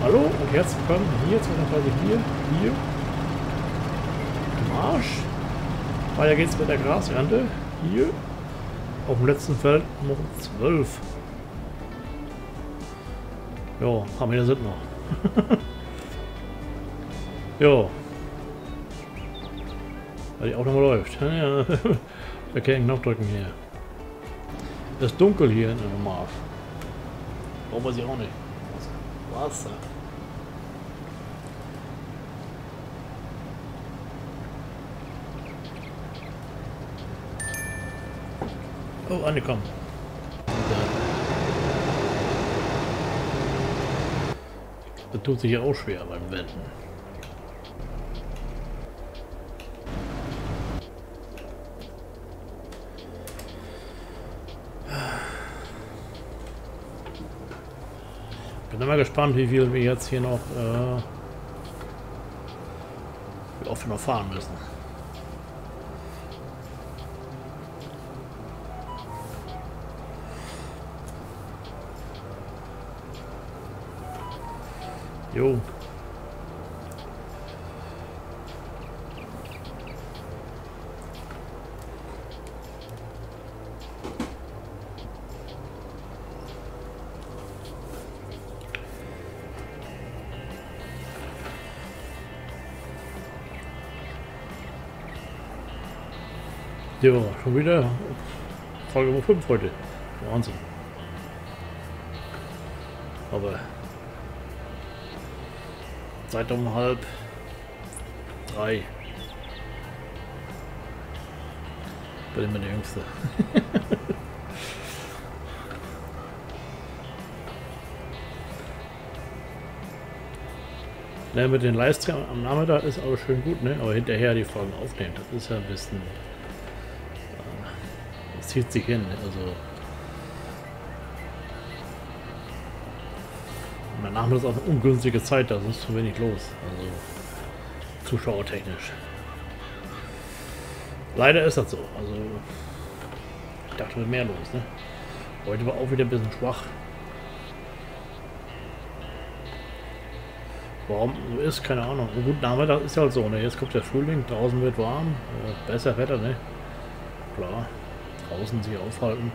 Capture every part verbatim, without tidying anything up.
Hallo und herzlich willkommen hier zu einer Folge hier, hier, im Arsch. Weiter geht's mit der Grasernte, hier, auf dem letzten Feld noch zwölf. Jo, ein paar Meter sind noch. Jo. Weil die auch nochmal läuft. Ja, wir können Knopf drücken hier. Es ist dunkel hier in dem Marsch. Brauchen wir sie auch nicht. Wasser. Oh, angekommen. Das tut sich ja auch schwer beim Wenden. Bin mal gespannt, wie viel wir jetzt hier noch, äh, wie oft wir noch fahren müssen. Jo. Ja, schon wieder Folge Nummer fünf heute. Wahnsinn. Aber seit um halb drei bin ich immer der Jüngste. Ja, mit den Livestream am Nachmittag ist aber schön gut, ne? Aber hinterher die Folgen aufnehmen, das ist ja ein bisschen, äh, das zieht sich hin, also danach ist auch eine ungünstige Zeit, da ist zu wenig los, also zuschauertechnisch. Leider ist das so, also ich dachte mit mehr los, ne? Heute war auch wieder ein bisschen schwach. Warum so ist, keine Ahnung. Gut, Nachmittag ist halt so, ne? Jetzt kommt der Frühling, draußen wird warm, äh, besser Wetter, ne? Klar, draußen sich aufhalten.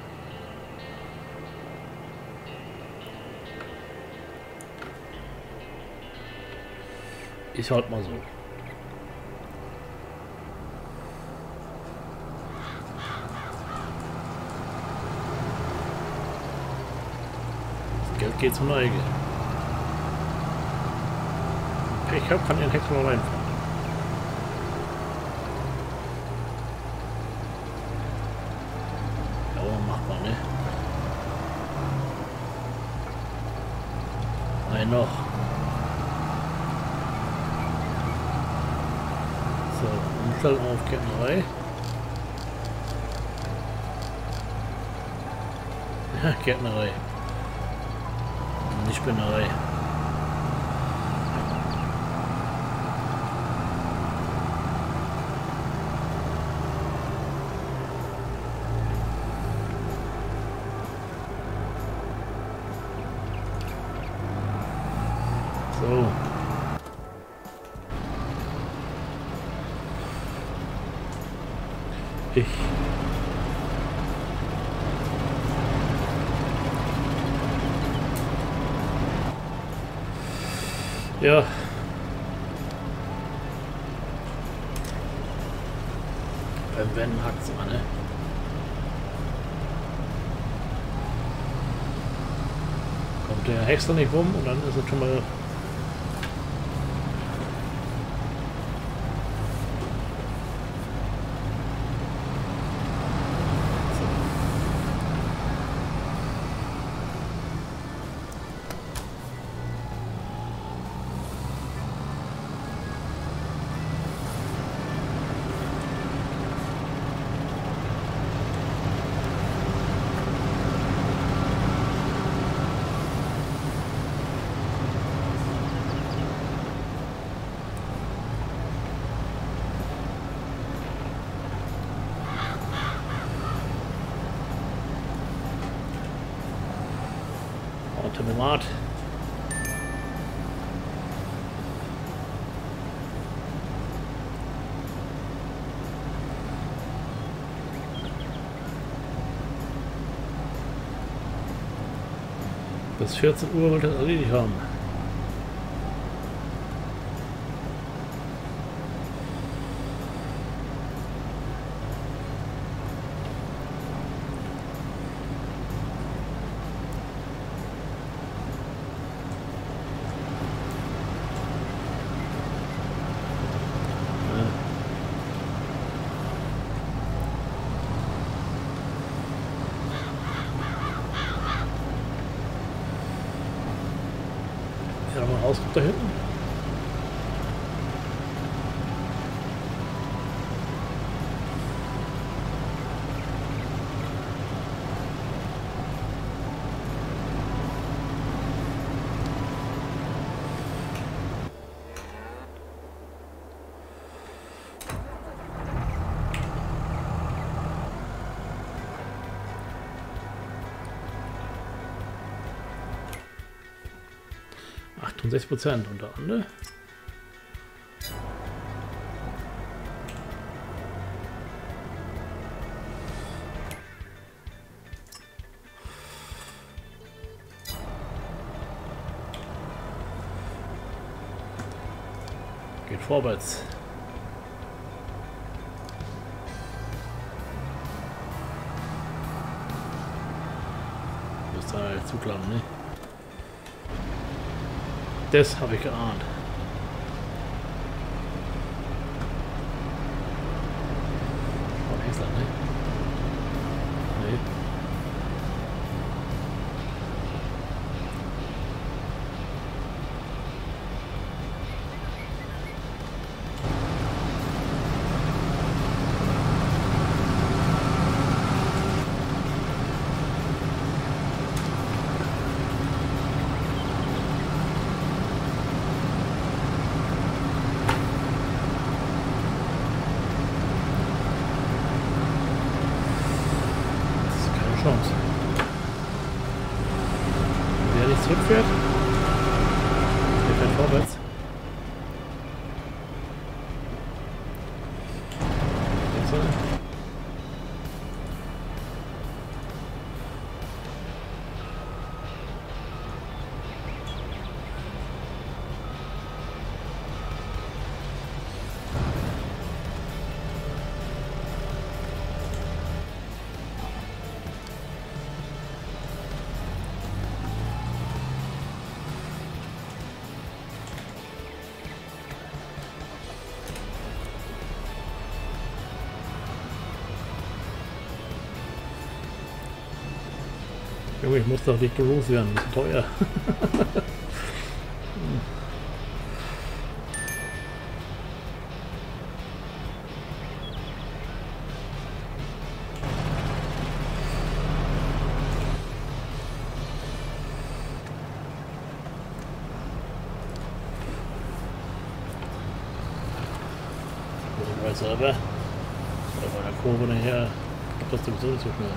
Ist halt mal so. Das Geld geht zur Neige. Ich hab, kann den Hex mal reinfahren. Ja, machbar, ne? Ein noch. So, umstellen auf Gärtnerei. Ja, Gärtnerei. Nicht Spinnerei. So. Ich. Ja. Beim Wenden hackt's immer, ne? Kommt der Hexer nicht rum und dann ist es schon mal. Tempomat. Bis vierzehn Uhr wollte ich das erledigt haben. Ja, mal rauskommt da hinten. achtundsechzig Prozent unter anderem. Geht vorwärts. Muss da zuklappen, ne? Das habe ich geahnt. Oh, England, ne? Nee. Chance. Wer nicht zurückfährt, der fährt vorwärts. Jetzt soll er. Junge, ich muss doch nicht loswerden, das ist teuer. Aber bei der Kurve nachher klappt das sowieso nicht so schnell.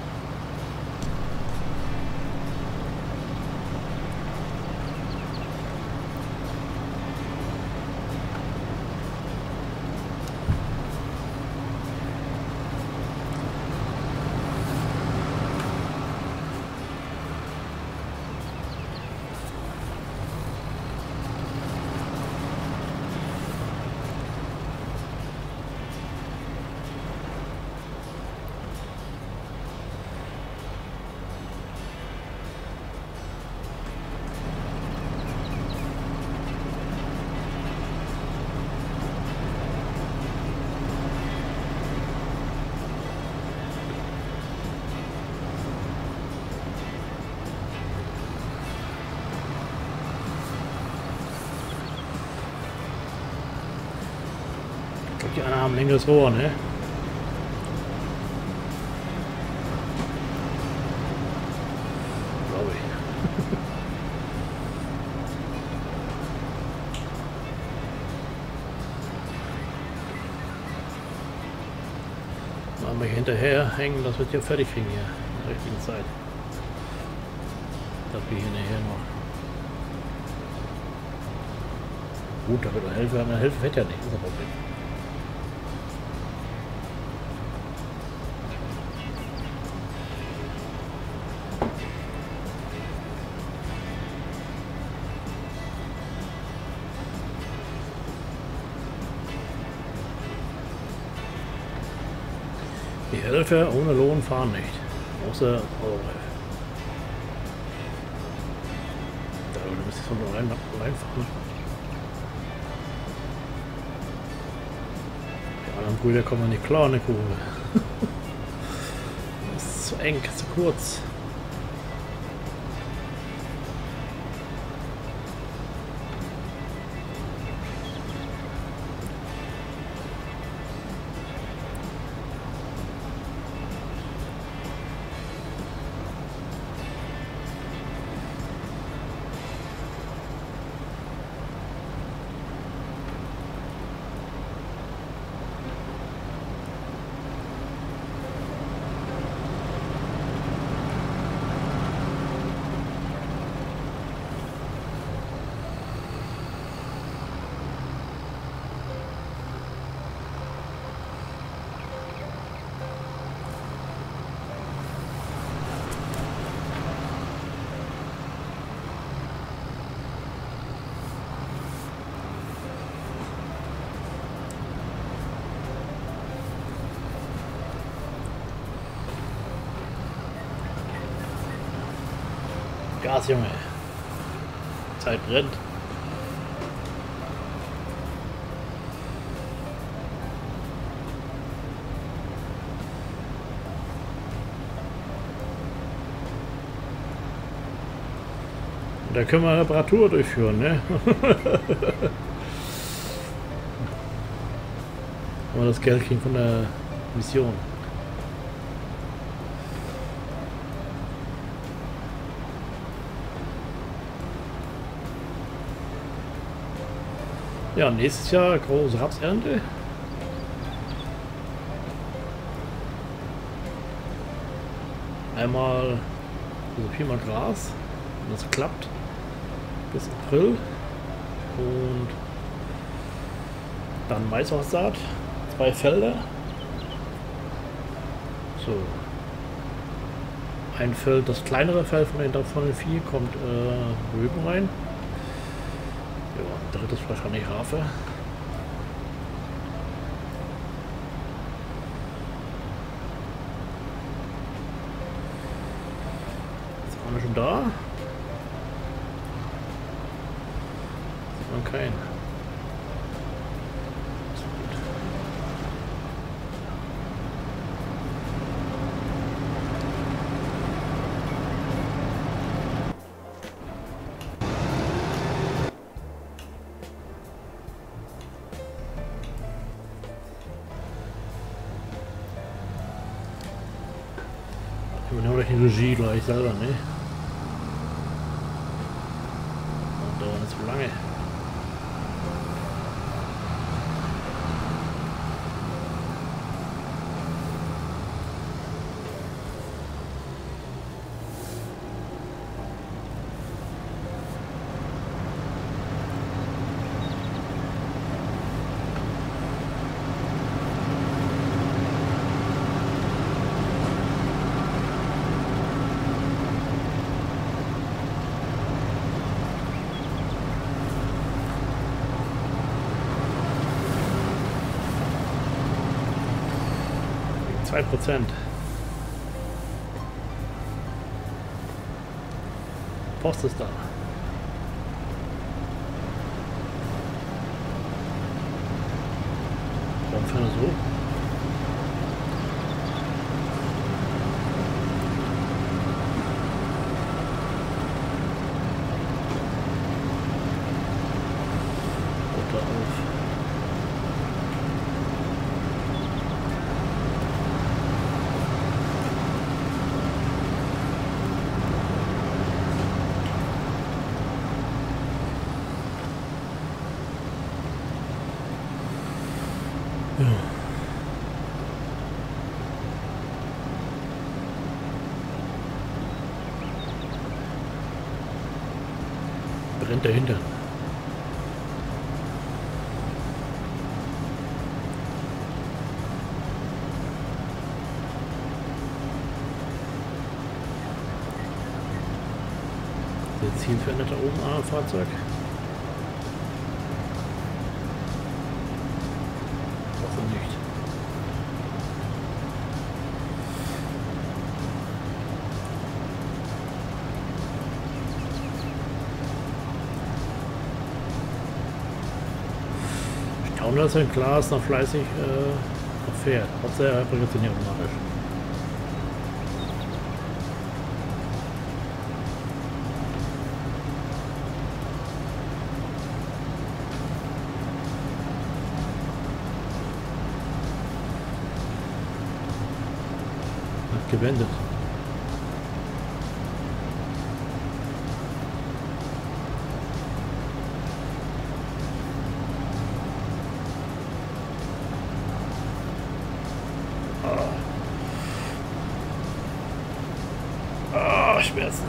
Die anderen haben ein längeres Rohr, ne? Glaube ich. Mal hier hinterher hängen, dass wir es hier fertig kriegen hier in der richtigen Zeit. Das wir hier nachher noch. Gut, da wird eine Hälfte, eine Hälfte fährt ja nicht, das ist ein Problem. Helfer ohne Lohn fahren nicht. Außer Autoreifen. Da müsste ich von allein, allein fahren. Die anderen Brüder kommen nicht klar in der Kurve. Das ist zu eng, zu kurz. Gas, Junge. Zeit brennt. Da können wir eine Reparatur durchführen, ne? Aber das Geld kriegen von der Mission. Ja, nächstes Jahr große Rapsernte. Einmal also viermal Gras, wenn das klappt, bis April. Und dann Maisaussaat, zwei Felder. So. Ein Feld, das kleinere Feld von den, von den vier kommt äh, Rüben rein. Ja, drittes wahrscheinlich Hafer. Ist vorne schon da? Sieht man keinen. Wir haben die Regie gleich selber, ne? Und dauert nicht so lange. zwei Prozent. Post ist da. Warum fährt er so? Runter auf. Ja. Brennt dahinter. Der Zielveränderter oben am Fahrzeug. Nicht. ohne dass ein Glas noch fleißig äh, noch fährt. Hauptsache er bringt es nicht automatisch. Hat gewendet. Ah, Schmerzen.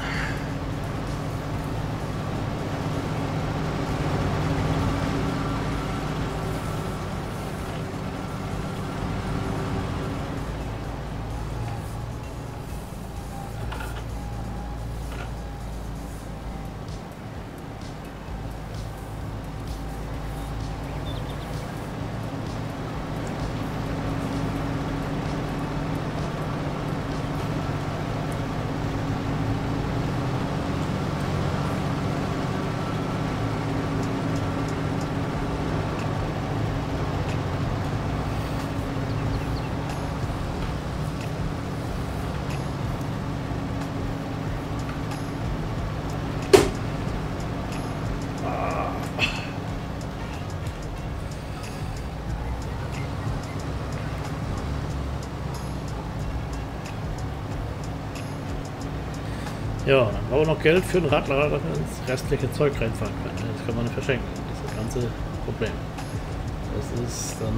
Ja, dann brauchen wir noch Geld für den Radler, dass wir ins restliche Zeug reinfahren können. Das kann man nicht verschenken. Das ist das ganze Problem. Das ist dann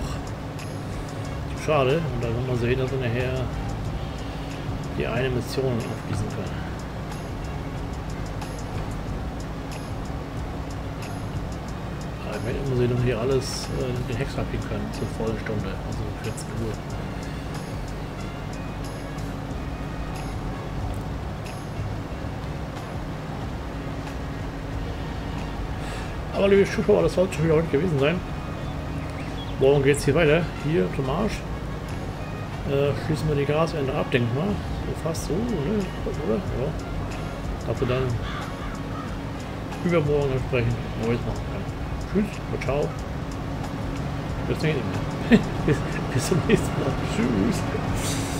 doch schade. Und da wird man sehen, dass wir nachher die eine Mission abschließen können. Aber ich möchte immer sehen, dass wir hier alles äh, den Hex abbiegen können zur vollen Stunde, also vierzehn Uhr. Aber liebe Zuschauer, das sollte schon wieder heute gewesen sein. Morgen geht es hier weiter. Hier zum Arsch. Äh, schließen wir die Gasende ab, denke ich mal. So fast so, oder? oder? Ja. Dafür dann übermorgen entsprechend Neues machen kann. Tschüss und ciao. Bis, bis, bis zum nächsten Mal. Tschüss.